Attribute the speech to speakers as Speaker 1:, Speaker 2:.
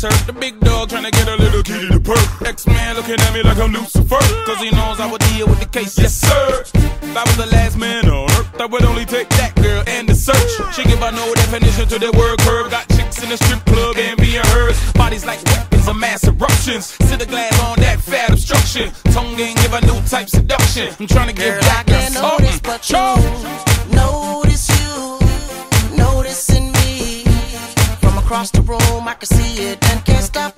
Speaker 1: turf. The big dog trying to get a little kitty to perk. X-Man looking at me like I'm Lucifer, cause he knows I would deal with the case, yes sir. If I was the last man on earth, I would only take that girl and the search. She give her no definition to the word curve. Got chicks in the strip club envying hers. Bodies like weapons of mass eruptions. Sit a glass on that fat obstruction. Tongue ain't give a new type seduction. I'm trying to get back to something.
Speaker 2: But notice you, noticing me. From across the room I can see it and can't stop